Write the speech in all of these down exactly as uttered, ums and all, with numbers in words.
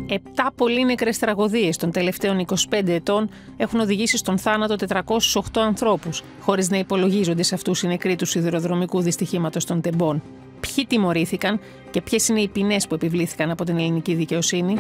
Επτά πολύ νεκρές τραγωδίες των τελευταίων είκοσι πέντε ετών έχουν οδηγήσει στον θάνατο τετρακόσιους οκτώ ανθρώπους, χωρίς να υπολογίζονται σε αυτούς οι νεκροί του σιδηροδρομικού δυστυχήματος των Τεμπών. Ποιοι τιμωρήθηκαν και ποιες είναι οι ποινές που επιβλήθηκαν από την ελληνική δικαιοσύνη?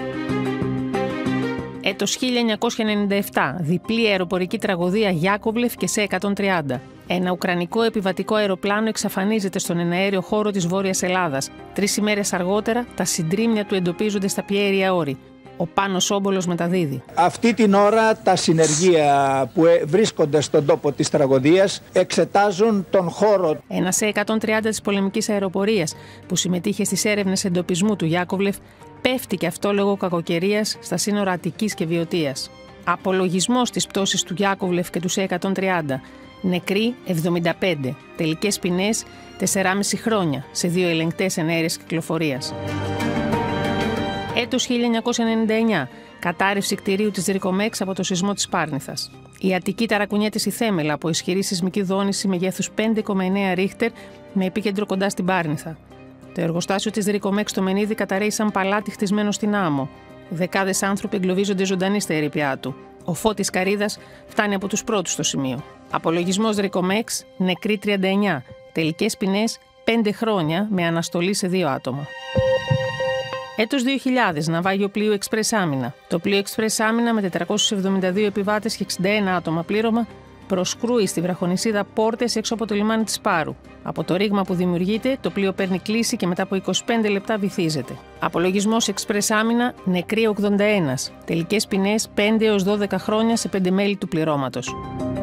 Έτος χίλια εννιακόσια ενενήντα επτά, διπλή αεροπορική τραγωδία Γιάκοβλεφ και Σε εκατόν τριάντα. Ένα ουκρανικό επιβατικό αεροπλάνο εξαφανίζεται στον εναέριο χώρο της Βόρειας Ελλάδας. Τρεις ημέρες αργότερα, τα συντρίμμια του εντοπίζονται στα πιέρια όρη. Ο Πάνος Όμπολος μεταδίδει. Αυτή την ώρα τα συνεργεία που βρίσκονται στον τόπο της τραγωδίας εξετάζουν τον χώρο. Ένα Σε εκατόν τριάντα της πολεμικής αεροπορίας που συμμετείχε στις έρευνες εντοπισμού του Γιάκοβλεφ πέφτει και αυτό λόγω κακοκαιρίας στα σύνορα Αττικής και Βιωτίας. Απολογισμός της πτώσης του Γιάκοβλεφ και του Σε εκατόν τριάντα. Νεκροί εβδομήντα πέντε. Τελικές ποινές τεσσεράμισι χρόνια σε δύο ελεγκτές εναέρειας κυκλοφορίας. Έτος χίλια εννιακόσια ενενήντα εννιά. Κατάρρευση κτηρίου της Ρικομέξ από το σεισμό της Πάρνηθας. Η Αττική ταρακουνιέται στη Θέμελα από ισχυρή σεισμική δόνηση μεγέθους πέντε κόμμα εννέα ρίχτερ με επίκεντρο κοντά στην Πάρνηθα. Το εργοστάσιο της Ρικομέξ στο Μενίδη καταρρέει σαν παλάτι χτισμένο στην άμμο. Δεκάδες άνθρωποι εγκλωβίζονται ζωντανοί στα ερείπια του. Ο Φώτης Καρίδας φτάνει από τους πρώτους στο σημείο. Απολογισμός Ρικομέξ, νεκροί τριάντα εννιά. Τελικές ποινές πέντε χρόνια με αναστολή σε δύο άτομα. Έτος δύο χιλιάδες, ναυάγιο πλοίου Express Άμυνα. Το πλοίο Express Άμυνα με τετρακόσιους εβδομήντα δύο επιβάτες και εξήντα ένα άτομα πλήρωμα προσκρούει στη βραχονησίδα Πόρτες έξω από το λιμάνι της Πάρου. Από το ρήγμα που δημιουργείται, το πλοίο παίρνει κλίση και μετά από είκοσι πέντε λεπτά βυθίζεται. Απολογισμός Express Άμυνα, νεκροί ογδόντα ένα. Τελικές ποινές πέντε έως δώδεκα χρόνια σε πέντε μέλη του πληρώματος.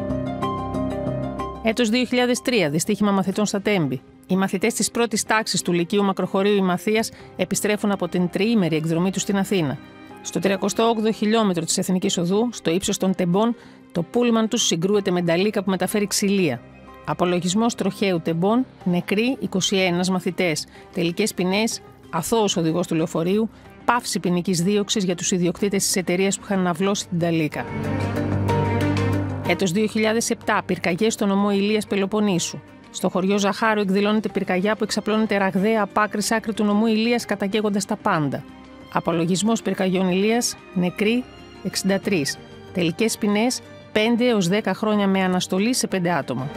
Έτος δύο χιλιάδες τρία, δυστύχημα μαθητών στα Τέμπη. Οι μαθητές της πρώτης τάξης του Λυκείου Μακροχωρίου Ημαθίας επιστρέφουν από την τριήμερη εκδρομή τους στην Αθήνα. Στο τριακοστό όγδοο χιλιόμετρο της Εθνικής Οδού, στο ύψος των Τεμπών, το πούλμαν τους συγκρούεται με νταλίκα που μεταφέρει ξυλία. Απολογισμός τροχαίου Τεμπών, νεκροί είκοσι ένα μαθητές. Τελικές ποινές, αθώος οδηγός του λεωφορείου, πάυση ποινικής δίωξης για τους ιδιοκτήτες της εταιρείας που είχαν ναυλώσει την νταλίκα. Έτος δύο χιλιάδες επτά, πυρκαγιές στο νομό Ηλίας Πελοποννήσου. Στο χωριό Ζαχάρου εκδηλώνεται πυρκαγιά που εξαπλώνεται ραγδαία από άκρη σ' άκρη του νομού Ηλίας, καταγγέγοντας τα πάντα. Απολογισμός πυρκαγιών Ηλίας, νεκροί εξήντα τρία. Τελικές ποινές πέντε έως δέκα χρόνια με αναστολή σε πέντε άτομα.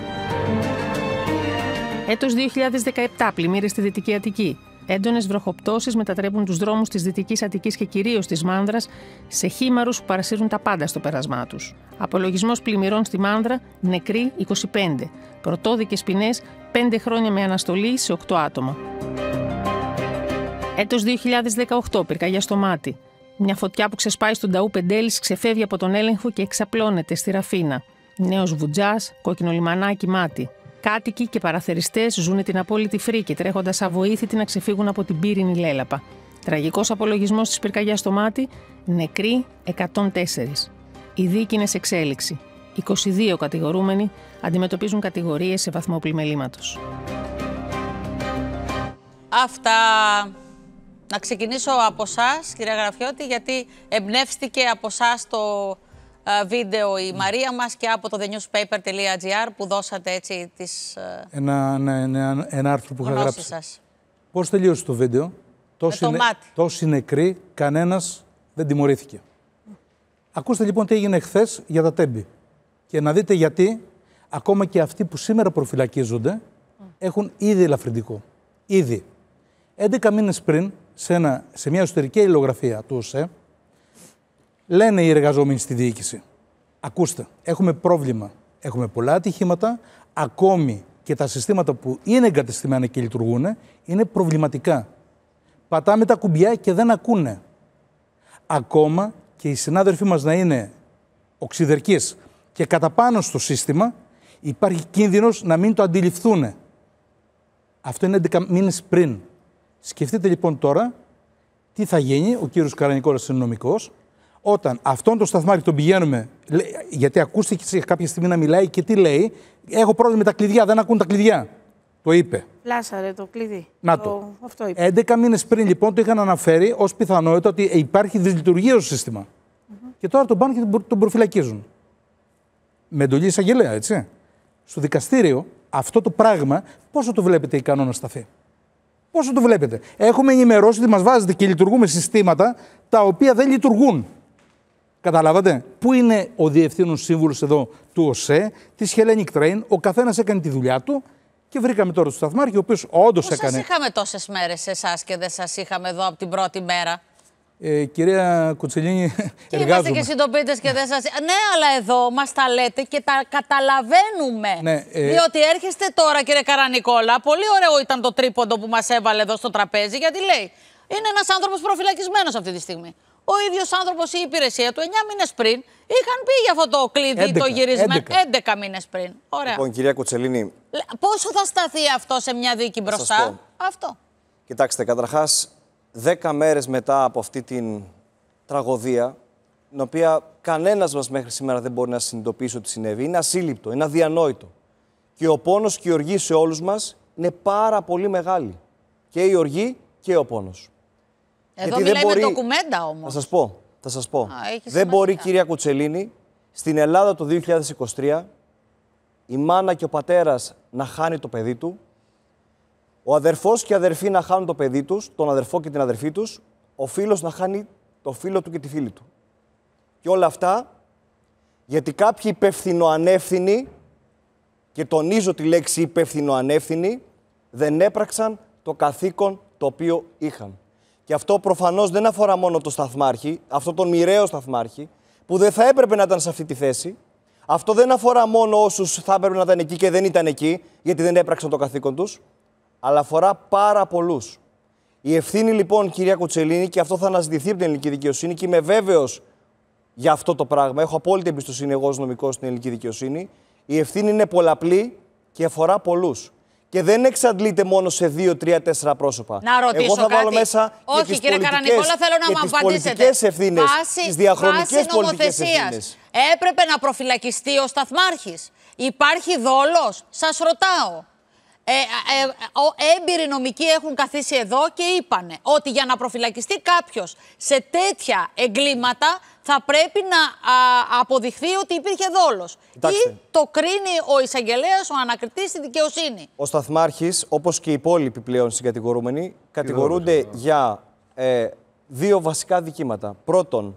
Έτος δύο χιλιάδες δεκαεπτά, πλημμύρες στη Δυτική Αττική. Έντονες βροχοπτώσεις μετατρέπουν τους δρόμους της Δυτικής Αττικής και κυρίως της Μάνδρας σε χήμαρους που παρασύρουν τα πάντα στο πέρασμά τους. Απολογισμός πλημμυρών στη Μάνδρα, νεκροί είκοσι πέντε. Πρωτόδικες ποινές πέντε χρόνια με αναστολή σε οκτώ άτομα. Έτος δύο χιλιάδες δεκαοκτώ, πυρκαγιά στο Μάτι. Μια φωτιά που ξεσπάει στον Ταού Πεντέλης ξεφεύγει από τον έλεγχο και εξαπλώνεται στη Ραφίνα. Νέος Βουτζάς, κόκκινο λιμανάκι Μάτι. Κάτοικοι και παραθεριστές ζουν την απόλυτη φρίκη, τρέχοντας αβοήθητοι να ξεφύγουν από την πύρινη λέλαπα. Τραγικός απολογισμός της πυρκαγιάς στο Μάτι, νεκροί εκατόν τέσσερα. Η δίκη είναι σε εξέλιξη. είκοσι δύο κατηγορούμενοι αντιμετωπίζουν κατηγορίες σε βαθμό πλημελήματος. Αυτά. Να ξεκινήσω από εσάς, κυρία Γραφιώτη, γιατί εμπνεύστηκε από εσάς το uh, βίντεο η Μαρία μας και από το the newspaper τελεία gr που δώσατε έτσι τις uh, ένα, ένα, ένα, ένα άρθρο που είχα γράψει. Σας. Πώς τελείωσε το βίντεο? Τόσοι, το νε, μάτι. νεκροί, κανένας δεν τιμωρήθηκε. Mm. Ακούστε λοιπόν τι έγινε χθες για τα Τέμπη. Και να δείτε γιατί ακόμα και αυτοί που σήμερα προφυλακίζονται mm. έχουν ήδη ελαφρυντικό. Ήδη. έντεκα μήνες πριν, σε, ένα, σε μια εσωτερική αλληλογραφία του ΟΣΕ, λένε οι εργαζόμενοι στη διοίκηση. Ακούστε, έχουμε πρόβλημα. Έχουμε πολλά ατυχήματα, ακόμη και τα συστήματα που είναι εγκατεστημένα και λειτουργούν, είναι προβληματικά. Πατάμε τα κουμπιά και δεν ακούνε. Ακόμα και οι συνάδελφοί μας να είναι οξυδερκείς και κατά πάνω στο σύστημα, υπάρχει κίνδυνος να μην το αντιληφθούν. Αυτό είναι έντεκα μήνες πριν. Σκεφτείτε λοιπόν τώρα τι θα γίνει, ο κύριος Καρανικόλας είναι νομικός, όταν αυτόν το σταθμάρχη τον πηγαίνουμε, γιατί ακούστηκε σε κάποια στιγμή να μιλάει και τι λέει, έχω πρόβλημα με τα κλειδιά, δεν ακούν τα κλειδιά. Το είπε. Λάσαρε το κλειδί. Να το. το. Αυτό είπε. έντεκα μήνες πριν λοιπόν το είχαν αναφέρει ως πιθανότητα ότι υπάρχει δυσλειτουργία στο σύστημα. Mm-hmm. Και τώρα τον πάνε και τον προφυλακίζουν. Με εντολή εισαγγελέα, έτσι. Στο δικαστήριο αυτό το πράγμα, πόσο το βλέπετε ικανό να σταθεί? Πώς το βλέπετε? Έχουμε ενημερώσει ότι μας βάζετε και λειτουργούμε συστήματα τα οποία δεν λειτουργούν. Καταλάβατε? Πού είναι ο διευθύνων σύμβουλος εδώ του ΟΣΕ, της Hellenic Train, ο καθένας έκανε τη δουλειά του και βρήκαμε τώρα τον σταθμάρχη, ο οποίος όντως Πώς έκανε. σας είχαμε τόσες μέρες εσάς και δεν σας είχαμε εδώ από την πρώτη μέρα? Ε, κυρία Κουτσελίνη, Και εργάζομαι. είμαστε και συντοπίτες και δεν σας... Ναι, αλλά εδώ μας τα λέτε και τα καταλαβαίνουμε. Ναι, ε... Διότι έρχεστε τώρα, κύριε Καρανικόλα, πολύ ωραίο ήταν το τρίποντο που μας έβαλε εδώ στο τραπέζι, γιατί λέει, είναι ένας άνθρωπος προφυλακισμένος αυτή τη στιγμή. Ο ίδιος άνθρωπος, η υπηρεσία του, εννιά μήνες πριν, είχαν πει για αυτό το κλειδί, έντεκα, το γυρισμένο. έντεκα. έντεκα μήνες πριν. Ωραία. Λοιπόν, κυρία Κουτσελίνη. Πόσο θα σταθεί αυτό σε μια δίκη μπροστά? Αυτό. Κοιτάξτε, καταρχάς, δέκα μέρες μετά από αυτή την τραγωδία, την οποία κανένας μας μέχρι σήμερα δεν μπορεί να συνειδητοποιήσει ότι συνέβη, είναι ασύλληπτο, είναι αδιανόητο. Και ο πόνος και η οργή σε όλους μας είναι πάρα πολύ μεγάλη. Και η οργή και ο πόνος. Εδώ Γιατί μιλάει μπορεί... με ντοκουμέντα όμως. Θα σας πω, θα σας πω. Α, δεν σημασία. μπορεί, κυρία Κουτσελίνη, στην Ελλάδα το δύο χιλιάδες είκοσι τρία η μάνα και ο πατέρας να χάνει το παιδί του, ο αδερφός και η αδερφή να χάνουν το παιδί τους, τον αδερφό και την αδερφή τους, ο φίλος να χάνει το φίλο του και τη φίλη του. Και όλα αυτά γιατί κάποιοι υπευθυνοανεύθυνοι, και τονίζω τη λέξη υπευθυνοανεύθυνοι, δεν έπραξαν το καθήκον το οποίο είχαν. Και αυτό προφανώς δεν αφορά μόνο τον σταθμάρχη, αυτό τον μοιραίο σταθμάρχη, που δεν θα έπρεπε να ήταν σε αυτή τη θέση. Αυτό δεν αφορά μόνο όσους θα έπρεπε να ήταν εκεί και δεν ήταν εκεί, γιατί δεν έπραξαν το καθήκον τους, αλλά αφορά πάρα πολλούς. Η ευθύνη λοιπόν, κυρία Κουτσελίνη, και αυτό θα αναζητηθεί από την ελληνική δικαιοσύνη και είμαι βέβαιος για αυτό το πράγμα, έχω απόλυτη εμπιστοσύνη εγώ ως νομικός στην ελληνική δικαιοσύνη, η ευθύνη είναι πολλαπλή και αφορά πολλούς. Και δεν εξαντλείται μόνο σε δύο, τρία, τέσσερα πρόσωπα. Να ρωτήσω Εγώ θα κάτι. βάλω μέσα Όχι, και τις κύριε Καρανικόλα, θέλω να και μου τις απαντήσετε. πολιτικές ευθύνες, Βάση- τις διαχρονικές βάση πολιτικές νομοθεσίας. ευθύνες. Έπρεπε να προφυλακιστεί ο σταθμάρχης. Υπάρχει δόλος? Σας ρωτάω. Ε, ε, ε, έμπειροι νομικοί έχουν καθίσει εδώ και είπανε ότι για να προφυλακιστεί κάποιος σε τέτοια εγκλήματα θα πρέπει να α, αποδειχθεί ότι υπήρχε δόλος. Κοιτάξτε. Ή το κρίνει ο εισαγγελέας, ο ανακριτής στη δικαιοσύνη. Ο σταθμάρχης, όπως και οι υπόλοιποι πλέον συγκατηγορούμενοι, κατηγορούνται για ε, δύο βασικά δικήματα. Πρώτον,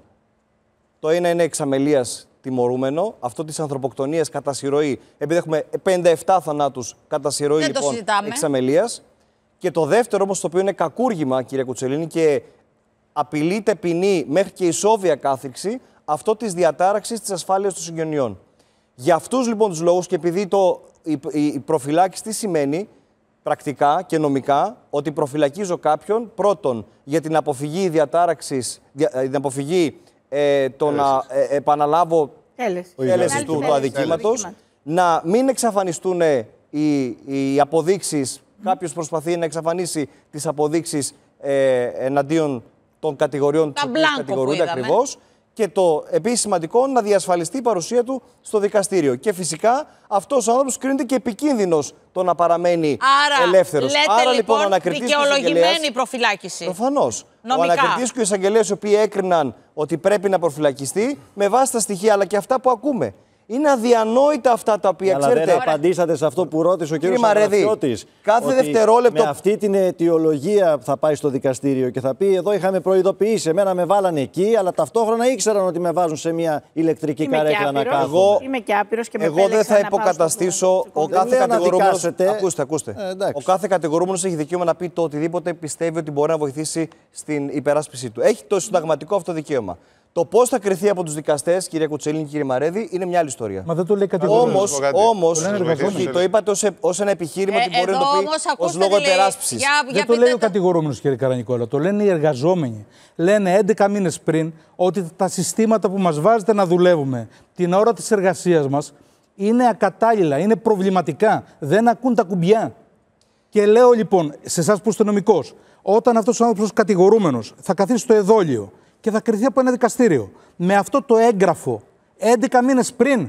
το ένα είναι εξαμελίας τιμωρούμενο, αυτό της ανθρωποκτονίας κατά συρροή, επειδή έχουμε πενήντα επτά θανάτους κατά συρροή λοιπόν, εξαμελίας. Και το δεύτερο όμως, το οποίο είναι κακούργημα, κύριε Κουτσελίνη, και απειλείται ποινή μέχρι και ισόβια κάθριξη, αυτό της διατάραξης της ασφάλειας των συγγενειών. Για αυτούς λοιπόν τους λόγους και επειδή το, η, η προφυλάκηση τι σημαίνει πρακτικά και νομικά, ότι προφυλακίζω κάποιον πρώτον για την αποφυγή διατάραξης, δια, την αποφυγή ε, το να ε, επαναλάβω τέλεση του, του αδικήματος, να μην εξαφανιστούν οι, οι αποδείξεις, κάποιος προσπαθεί να εξαφανίσει τις αποδείξεις ε, εναντίον των κατηγοριών που κατηγορούνται ακριβώς. Και το επίσης σημαντικό, να διασφαλιστεί η παρουσία του στο δικαστήριο. Και φυσικά αυτός ο άνθρωπος κρίνεται και επικίνδυνος το να παραμένει Άρα, ελεύθερος. Λέτε, Άρα λοιπόν, λοιπόν ο ανακριτής δικαιολογημένη προφυλάκηση. Προφανώς. Νομικά. Ο ανακριτής και ο εισαγγελέας, οι οποίοι έκριναν ότι πρέπει να προφυλακιστεί με βάση τα στοιχεία αλλά και αυτά που ακούμε. Είναι αδιανόητα αυτά τα οποία αλλά ξέρετε. δεν απαντήσατε σε αυτό που ρώτησε ο κ. Αγραφιώτης. Κάθε δευτερόλεπτο. Με αυτή την αιτιολογία θα πάει στο δικαστήριο και θα πει: εδώ είχαμε προειδοποιήσει. Εμένα με βάλανε εκεί, αλλά ταυτόχρονα ήξεραν ότι με βάζουν σε μια ηλεκτρική Είμαι καρέκλα να άπειρος. κάθομαι. Εγώ, είμαι και άπειρος και με Εγώ δεν θα να υποκαταστήσω. Ο κάθε κατηγορούμενος. Ακούστε, ακούστε. Ε, ο κάθε κατηγορούμενος έχει δικαίωμα να πει το οτιδήποτε πιστεύει ότι μπορεί να βοηθήσει στην υπεράσπιση του. Έχει το συνταγματικό αυτό δικαίωμα. Το πώς θα κριθεί από τους δικαστές, κυρία Κουτσελίνη και κύριε Μαρέδη, είναι μια άλλη ιστορία. Μα δεν το λέει κατηγορούμενος. Όμως, όμως το, το είπατε ως, ως ένα επιχείρημα ότι Ε, μπορεί να το πει ως λόγο υπεράσπισης. Για, Δεν για το λέει ο το... κατηγορούμενος, κύριε Καρανικόλα. Το λένε οι εργαζόμενοι. Λένε έντεκα μήνες πριν ότι τα συστήματα που μας βάζετε να δουλεύουμε την ώρα της εργασίας μας είναι ακατάλληλα, είναι προβληματικά. Δεν ακούν τα κουμπιά. Και λέω λοιπόν σε εσάς που είστε νομικός, όταν αυτός ο άνθρωπος κατηγορούμενος θα καθίσει στο εδόλιο και θα κριθεί από ένα δικαστήριο με αυτό το έγγραφο έντεκα μήνες πριν,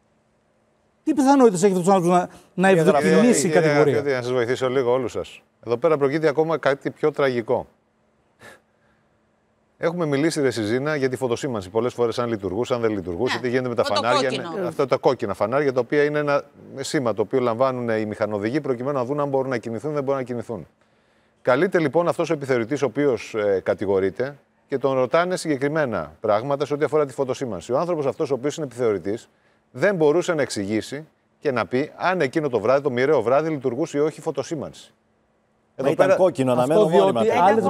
τι πιθανότητες έχει αυτός ο άνθρωπος να, να ευδοκιμήσει η κατηγορία? Να σας βοηθήσω λίγο όλους σας. Εδώ πέρα προκύπτει ακόμα κάτι πιο τραγικό. Έχουμε μιλήσει, ρε Συζήνα, για τη φωτοσήμανση. Πολλές φορές αν λειτουργούσε, αν δεν λειτουργούσε, Ναι. τι γίνεται με τα Με το φανάρια. κόκκινο. Ναι, αυτά τα κόκκινα φανάρια, τα οποία είναι ένα σήμα το οποίο λαμβάνουν οι μηχανοδηγοί προκειμένου να δουν αν μπορούν να κινηθούν ή δεν μπορούν να κινηθούν. Καλείται λοιπόν αυτός ο επιθεωρητής, ο οποίος ε, κατηγορείται, και τον ρωτάνε συγκεκριμένα πράγματα σε ό,τι αφορά τη φωτοσήμανση. Ο άνθρωπος αυτός, ο οποίος είναι επιθεωρητής, δεν μπορούσε να εξηγήσει και να πει αν εκείνο το βράδυ, το μοιραίο βράδυ, λειτουργούσε ή όχι η φωτοσήμανση. Εδώ ήταν πέρα... κόκκινο αναμένο μόνιμα.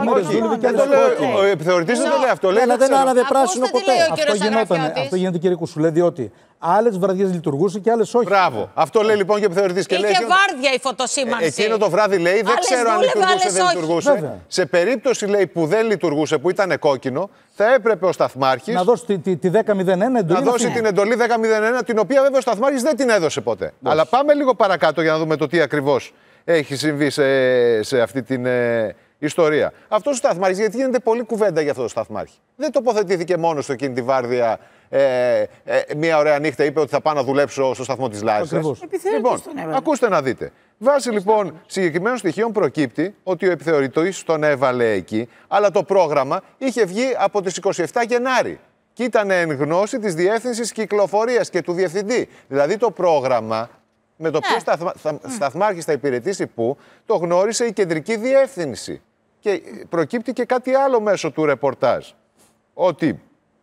Ο επιθεωρητής δεν το λέει αυτό. Αλλά δεν άναβε πράσινο ποτέ. Αυτό γίνεται, κύριε Κουσουλέ, διότι άλλες βραδιές λειτουργούσε και άλλες όχι. Μπράβο. Αυτό λέει λοιπόν και ο επιθεωρητής. Είχε βάρδια η φωτοσήμανση. Εκείνο το βράδυ λέει δεν ξέρω αν λειτουργούσε ή δεν λειτουργούσε. Σε περίπτωση λέει που δεν λειτουργούσε, που ήταν κόκκινο, θα έπρεπε ο σταθμάρχης να δώσει τη δέκα μηδέν ένα εντολή. Να δώσει την εντολή δέκα μηδέν ένα, την οποία βέβαια ο σταθμάρχης δεν την έδωσε ποτέ. Αλλά πάμε λίγο παρακάτω για να δούμε το τι ακριβώς έχει συμβεί σε, σε αυτή την ε, ιστορία. Αυτός ο σταθμάρχης, γιατί γίνεται πολλή κουβέντα για αυτό το σταθμάρχη, δεν τοποθετήθηκε μόνο στο εκείνη τη βάρδια. Ε, ε, μία ωραία νύχτα είπε ότι θα πάω να δουλέψω στο σταθμό της Λάρισας. Λοιπόν, ακούστε να δείτε. Βάσει λοιπόν συγκεκριμένων στοιχείων προκύπτει ότι ο επιθεωρητής τον έβαλε εκεί, αλλά το πρόγραμμα είχε βγει από τις είκοσι επτά Γενάρη και ήταν εν γνώση της Διεύθυνσης Κυκλοφορίας και του Διευθυντή. Δηλαδή το πρόγραμμα με το ποιος σταθμα, σταθμάρχης θα υπηρετήσει πού, το γνώρισε η Κεντρική Διεύθυνση. Και προκύπτει και κάτι άλλο μέσω του ρεπορτάζ. Ότι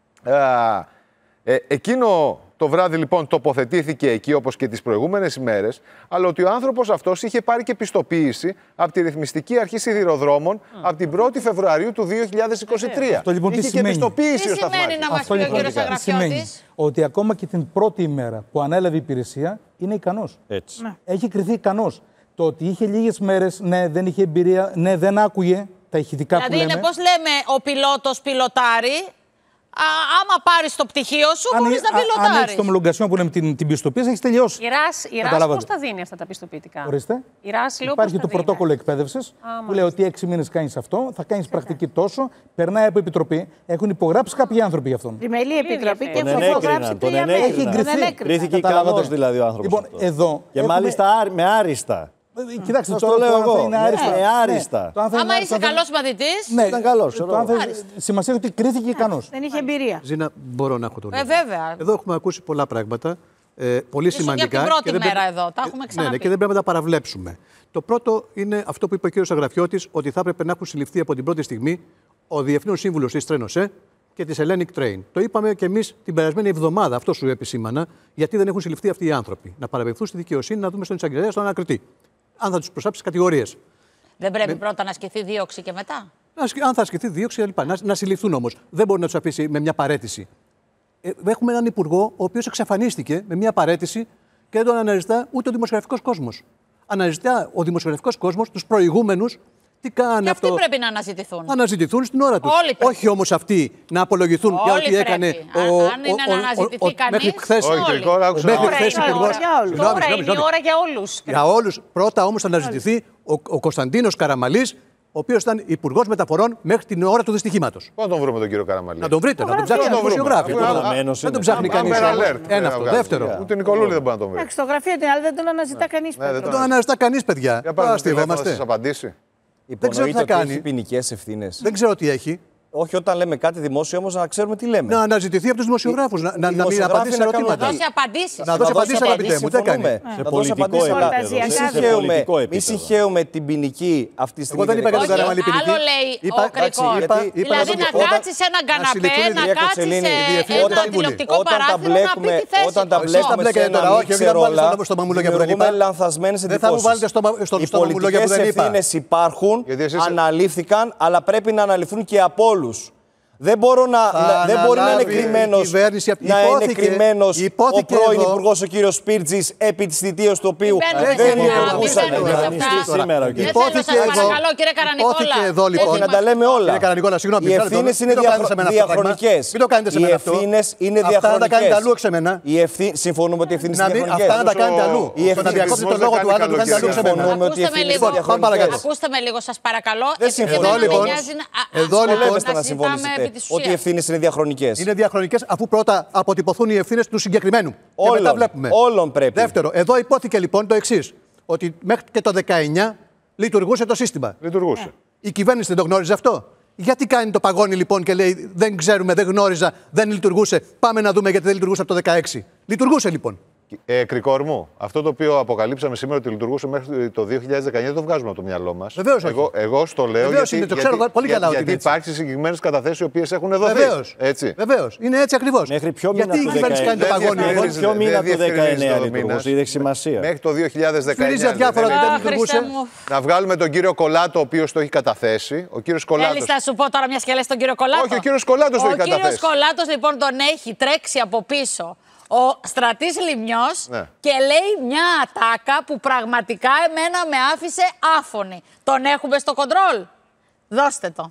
α, ε, εκείνο το βράδυ λοιπόν τοποθετήθηκε εκεί όπως και τις προηγούμενες ημέρες, αλλά ότι ο άνθρωπος αυτός είχε πάρει και πιστοποίηση από τη Ρυθμιστική Αρχή Σιδηροδρόμων mm. από την πρώτη Φεβρουαρίου του δύο χιλιάδες είκοσι τρία. Αυτό λοιπόν είχε τι και σημαίνει. πιστοποίηση τι ο σταθμάρχης. σημαίνει να μας πει ο λοιπόν, κύριος Αγραφιώτης? Ότι ακόμα και την πρώτη ημέρα που ανέλαβε η υπηρεσία είναι ικανός. Έτσι. Ναι. Έχει κριθεί ικανός. Το ότι είχε λίγες μέρες, ναι, δεν είχε εμπειρία, ναι, δεν άκουγε τα ηχητικά δηλαδή που λέμε. Δηλαδή είναι πώς λέμε ο πιλότος πιλοτάρει. Α, άμα πάρει το πτυχίο σου, μπορεί να πιλοτάρει. Αν έχει το ομολογκασιόν που λέμε την, την πιστοποίηση, έχει τελειώσει. Η ΡΑΣ, η ΡΑΣ πώς τα δίνει αυτά τα πιστοποιητικά? Ορίστε. Η ΡΑΣ, λέω, υπάρχει πώς το τα δίνει? πρωτόκολλο εκπαίδευσης που λέει ότι έξι μήνες κάνεις αυτό, θα κάνεις πρακτική τόσο, περνάει από επιτροπή. Έχουν υπογράψει κάποιοι άνθρωποι γι' αυτόν. Τριμελή επιτροπή και τον υπογράψει τον τρία μέλη. Κρίθηκε ικανός δηλαδή ο άνθρωπος. Λοιπόν, εδώ. Και μάλιστα με άριστα. Κοιτάξτε, το λέω εγώ. Είναι άριστα. Ναι, άριστα. Ναι. Άμα είσαι καλός μαθητής. Ναι, ήταν καλός. Σημασία ότι κρίθηκε ικανός. Δεν είχε εμπειρία. Ζήνα, μπορώ να έχω τον λόγο. Ε, βέβαια. Εδώ έχουμε ακούσει πολλά πράγματα. Ε, πολύ Ήσουν σημαντικά. για την πρώτη και μέρα πρέπει... εδώ. Τα έχουμε ξαναπεί. Ναι, ναι, και δεν πρέπει να τα παραβλέψουμε. Το πρώτο είναι αυτό που είπε ο κ. Αγραφιώτης, ότι θα έπρεπε να έχουν συλληφθεί από την πρώτη στιγμή ο Διεθνής Σύμβουλος της Τρένοσέ και της Hellenic Train. Το είπαμε και εμείς την περασμένη εβδομάδα, αυτό σου επισήμανα, γιατί δεν έχουν συλληφθεί αυτοί οι άνθρωποι. Να παραπευθούν στη δικαιοσύνη, να δούμε στον εισαγγελέα, στον ανακριτή. Αν θα τους προσάψει κατηγορίες. Δεν πρέπει με... πρώτα να ασκηθεί δίωξη και μετά. Αν θα ασκηθεί δίωξη κλπ. Να, να συλληφθούν όμως. Δεν μπορεί να τους αφήσει με μια παρέτηση. Ε, έχουμε έναν υπουργό ο οποίος εξαφανίστηκε με μια παρέτηση και δεν τον αναζητά ούτε ο δημοσιογραφικός κόσμος. Αναζητά ο δημοσιογραφικός κόσμος τους προηγούμενους. Τι κάνει και αυτό. αυτοί πρέπει να αναζητηθούν. Να αναζητηθούν στην ώρα τους. Όχι όμως αυτοί να απολογηθούν όλοι για ό,τι πρέπει. έκανε ο. Αν είναι να αναζητηθεί κανείς. Μέχρι χθες. Μέχρι χθες υπουργός. Τώρα είναι η ώρα για όλους. Για όλους. Πρώτα όμως θα αναζητηθεί ο Κωνσταντίνος Καραμαλής, ο οποίος ήταν υπουργός μεταφορών μέχρι την ώρα του δυστυχήματος. Πού να τον βρούμε τον κύριο Καραμαλή? Να τον βρείτε, να τον ψάξετε δημοσιογράφοι. Δεν τον ψάχνει κανείς. Ένα αυτό. Δεύτερο. Ούτε Νικολούλη δεν μπορεί να τον βρει. Εντάξει, το γραφείο του, αλλά δεν τον αναζητά κανείς. Δεν τον αναζητά κανείς, παιδιά. Για πάμε να σας απαντήσει. Δεν ξέρω τι θα κάνει. Έχει ποινικές ευθύνες. Δεν ξέρω τι έχει. Όχι, όταν λέμε κάτι δημόσιο όμως να ξέρουμε τι λέμε. Να αναζητηθεί από τους δημοσιογράφους, να, να, να μην απαντήσει σε ερωτήματα. Να δώσει απαντήσεις. Να δώσει απαντήσεις, αγαπητέ μου, τι έκανε. Σε πολιτικό επίπεδο. Μην συγχαίουμε την ποινική αυτή τη στιγμή. Εγώ δεν είπα για τον Καραμαλή ποινική. Άλλο λέει ο Κρικός. Δηλαδή να κάτσεις σε έναν καναπέ, να κάτσεις σε ένα τηλεοπτικό παράθυρο να πει τη θέση. Όταν τα μπλέκουμε σε ένα μίξερ όλα, δημιουργούμε λανθασμένες εντυπώσεις. Οι πολιτικές ευθύνες υπάρχουν, αναλήφθηκαν, αλλά πρέπει να αναλυθούν και από όλους. Δεν, μπορώ να, να, δεν μπορεί να είναι κρυμμένος, να είναι κρυμμένος ο πρώην υπουργός ο κύριος Σπίρτζης επί της θητείας του οποίου δεν λειτουργούσαν. Σήμερα. Δεν θέλω σας παρακαλώ κύριε Καρανικόλα. Όχι να τα λέμε όλα. Οι ευθύνες είναι διαχρονικές. Μην το κάνετε σε μένα αυτό. Οι ευθύνες είναι διαχρονικές. Αυτά να τα κάνετε αλλού εξεμένα. Συμφωνούμε ότι οι ευθύνες είναι διαχρονικές. Αυτά να τα κάνετε αλλού. Να διακόψετε τον λόγο του άλλου να το κάνετε αλλού εξεμένα. Ακούστε με λίγο σας παρακαλώ. Δεν συμφωνώ λοιπόν. Εδώ λοιπόν να συμφωνήσετε. Ότι οι ευθύνες είναι διαχρονικές. Είναι διαχρονικές αφού πρώτα αποτυπωθούν οι ευθύνες του συγκεκριμένου. Όλων, και μετά βλέπουμε. Όλων πρέπει. Δεύτερο, εδώ υπόθηκε λοιπόν το εξής. Ότι μέχρι και το δεκαεννιά λειτουργούσε το σύστημα. Λειτουργούσε. Η κυβέρνηση δεν το γνώριζε αυτό. Γιατί κάνει το παγόνι λοιπόν και λέει δεν ξέρουμε, δεν γνώριζα, δεν λειτουργούσε. Πάμε να δούμε γιατί δεν λειτουργούσε από το δεκαέξι. Λειτουργούσε λοιπόν. Ε, Κρικόρμου, αυτό το οποίο αποκαλύψαμε σήμερα ότι λειτουργούσε μέχρι το δύο χιλιάδες δεκαεννιά δεν το βγάζουμε από το μυαλό μας. Βεβαίως εγώ, εγώ στο λέω Βεβαίως γιατί, είναι, το ξέρω γιατί, πολύ καλά γιατί, ότι γιατί είναι υπάρχει συγκεκριμένες καταθέσεις οι οποίες έχουν δοθεί. Βεβαίως. Έτσι. Βεβαίως. Είναι έτσι ακριβώς. Μέχρι ποιο Γιατί μήνα η του κυβέρνηση κάνει το δεκαεννιά. παγόνι. Μέχρι ποιο μήνα του δεκαεννιά το λειτουργούσε, είδε σημασία. Μέχρι το δύο χιλιάδες δεκαεννιά. Σφυρίζει αδιάφορα ότι δεν λειτουργούσε. Να βγάλουμε τον κύριο Κολάτο, ο οποίος το έχει καταθέσει. Ο κύριος Κολάτος. Θέλεις να σου πω τώρα μια και λες τον κύριο Κολάτο. Όχι, ο κύριος Κολάτος το έχει Ο κύριος καταθέσει. Κολάτος λοιπόν τον έχει τρέξει από πίσω ο Στρατής Λιμνιός Ναι. και λέει μια ατάκα που πραγματικά εμένα με άφησε άφωνη. Τον έχουμε στο κοντρόλ. Δώστε το.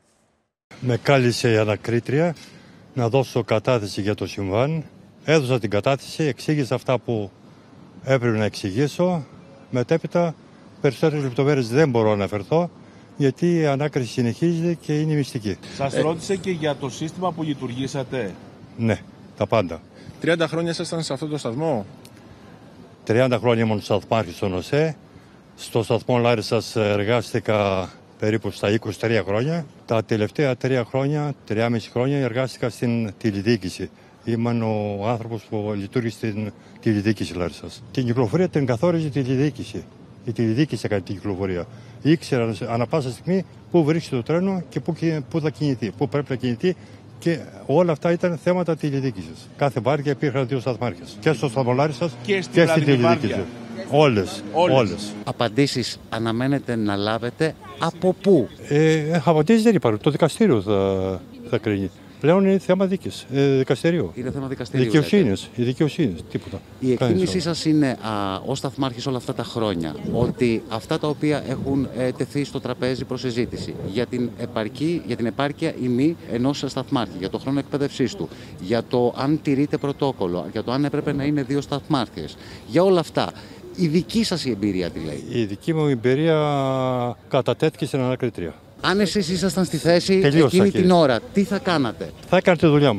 Με κάλεσε η ανακρίτρια να δώσω κατάθεση για το συμβάν. Έδωσα την κατάθεση, εξήγησα αυτά που έπρεπε να εξηγήσω. Μετέπειτα περισσότερες λεπτομέρειες δεν μπορώ να αναφερθώ, γιατί η ανάκριση συνεχίζεται και είναι μυστική. Σας ε... ρώτησε και για το σύστημα που λειτουργήσατε. Ναι, τα πάντα. τριάντα χρόνια ήσασταν σε αυτό το σταθμό. τριάντα χρόνια ήμουν σταθμάρχης στον ΟΣΕ. Στο σταθμό Λάρισσας εργάστηκα περίπου στα είκοσι τρία χρόνια. Τα τελευταία τρία χρόνια, τριάμιση χρόνια εργάστηκα στην τηλεδιοίκηση. Ήμουν ο άνθρωπος που λειτουργήσε στην τηλεδιοίκηση Λάρισσας. Την κυκλοφορία την καθόριζε η τηλεδιοίκηση. Η τηλεδιοίκηση έκανε την κυκλοφορία. Ήξερα ανά πάσα στιγμή πού βρίσκεται το τρένο και πού, πού θα κινηθεί, πού πρέπει να κινηθεί. Και όλα αυτά ήταν θέματα τηλεδιοίκησης. Κάθε βάρδια υπήρχαν δύο σταθμάρχες. Και στο σταθμό Λάρισσας και, στην και στην τηλεδιοίκηση. Όλες, όλες. όλες. Απαντήσεις αναμένετε να λάβετε από πού? Ε, απαντήσεις δεν υπάρχουν. Το δικαστήριο θα, θα κρίνει. Πλέον είναι θέμα δίκης, ε, δικαστηρίου. Είναι θέμα δικαστηρίου. Δικαιοσύνης, η δικαιοσύνη, τίποτα. Η εκτίμησή σας είναι ως σταθμάρχης όλα αυτά τα χρόνια ότι αυτά τα οποία έχουν ε, τεθεί στο τραπέζι προς συζήτηση για την, επαρκή, για την επάρκεια ή μη ενός σταθμάρχη, για το χρόνο εκπαίδευσής του, για το αν τηρείται πρωτόκολλο, για το αν έπρεπε να είναι δύο σταθμάρχες, για όλα αυτά. Η δική σας η εμπειρία τι λέει? Η δική μου εμπειρία κατατέθηκε στην ανακριτρία. Αν εσείς ήσασταν στη θέση Τελείωσα, εκείνη κύριε. την ώρα, τι θα κάνατε? Θα έκανα τη δουλειά μου.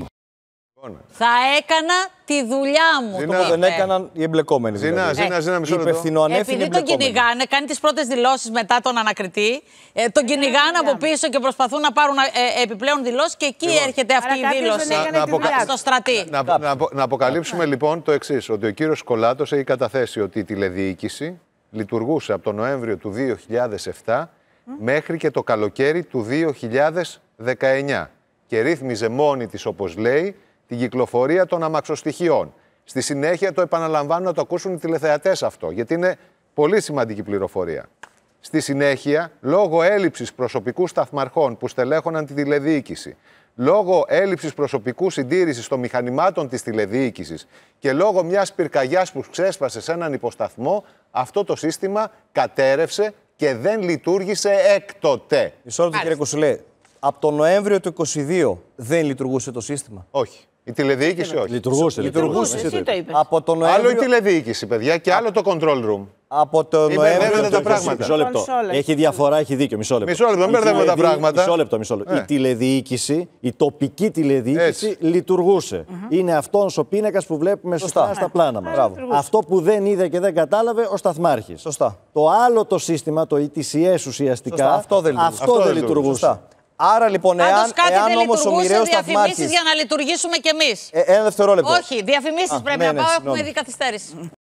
Θα έκανα τη δουλειά μου. Ζήνα, το δεν είπε. έκαναν οι εμπλεκόμενοι. Ζήνα, δηλαδή. Ζήνα, Ζήνα, μισό λεπτό. Υπευθυνοανεύθυνοι Επειδή τον εμπλεκόμενοι. κυνηγάνε, κάνει τις πρώτες δηλώσεις μετά τον ανακριτή, ε, τον κυνηγάνε από πίσω και προσπαθούν να πάρουν ε, επιπλέον δηλώσεις και εκεί έρχεται αυτή Άρα η κάποιος δήλωση δεν έκανε Να- τη να δουλειά στο του. στρατή. Να, να, απο- να αποκαλύψουμε λοιπόν το εξής, ότι ο κύριος Κολάτος έχει καταθέσει ότι η τηλεδιοίκηση λειτουργούσε από τον Νοέμβριο του δύο χιλιάδες επτά μέχρι και το καλοκαίρι του δύο χιλιάδες δεκαεννιά και ρύθμιζε μόνη της, όπως λέει, την κυκλοφορία των αμαξοστοιχειών. Στη συνέχεια το επαναλαμβάνω να το ακούσουν οι τηλεθεατές αυτό, γιατί είναι πολύ σημαντική πληροφορία. Στη συνέχεια, λόγω έλλειψης προσωπικού σταθμαρχών που στελέχωναν τη τηλεδιοίκηση, λόγω έλλειψης προσωπικού συντήρησης των μηχανημάτων της τηλεδιοίκησης και λόγω μιας πυρκαγιάς που ξέσπασε σε έναν υποσταθμό, αυτό το σύστημα κατέρευσε και δεν λειτουργήσε έκτοτε. Μισό λεπτό, κύριε Κουσουλέ. Από τον Νοέμβριο του είκοσι δύο δεν λειτουργούσε το σύστημα. Όχι. Η τηλεδιοίκηση όχι. Λειτουργούσε. Λειτουργούσε. Εσύ το είπες. Από τον Άλλο η Νοέμβριο, τηλεδιοίκηση, παιδιά, και άλλο το control room. από τον Μην Νοέμβριο μπερδεύετε τα του είκοσι δύο. πράγματα. Μισό λεπτό. Κονσόλες. Έχει διαφορά, έχει δίκιο. Μισό λεπτό. Μισό λεπτό, μην Η μπερδεύουμε τα τηλεδι- πράγματα. Μισό λεπτό, μισό λεπτό. Ε. Η τηλεδιοίκηση, η τοπική τηλεδιοίκηση Έτσι. λειτουργούσε. Είναι αυτός ο πίνακας που βλέπουμε Σωστά. σωστά στα πλάνα μας. Μπράβο. Αυτό που δεν είδε και δεν κατάλαβε ο σταθμάρχης. Σωστά. Το άλλο το σύστημα, το ι τι σι ες ουσιαστικά, Σωστά. Αυτό δεν λειτουργούσε. αυτό Αυτό δεν δεν λειτουργούσε. Σωστά. Άρα λοιπόν, Πάντως εάν, κάτι εάν δεν όμως ο λειτουργούσε, μοιραίος διαφημίσεις σταθμάρχης... για να λειτουργήσουμε κι εμείς. Ε, ένα δευτερόλεπτο. Όχι, διαφημίσεις Α, πρέπει ναι, να ναι, πάω, συγγνώμη. έχουμε δει καθυστέρηση.